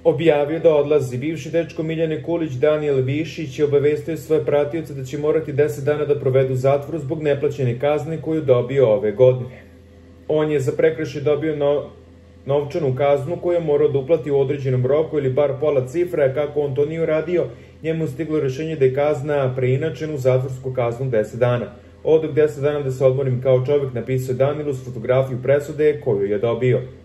objavio da odlazi. Bivši dečko Miljane Kulić, Danijel Višić, je obavestio svoje pratioce da će morati 10 dana da provedu u zatvoru zbog neplaćene kazne koju dobio ove godine. On je za prekršaj dobio novčanu kaznu koju je morao da uplati u određenom roku ili bar pola cifra, a kako on to nije uradio, njemu stiglo rešenje da je kazna preinačena u zatvorsku kaznu 10 dana. Odak 10 dana da se odmorim kao čovek, napisao Danijel uz fotografiju presude koju je dobio.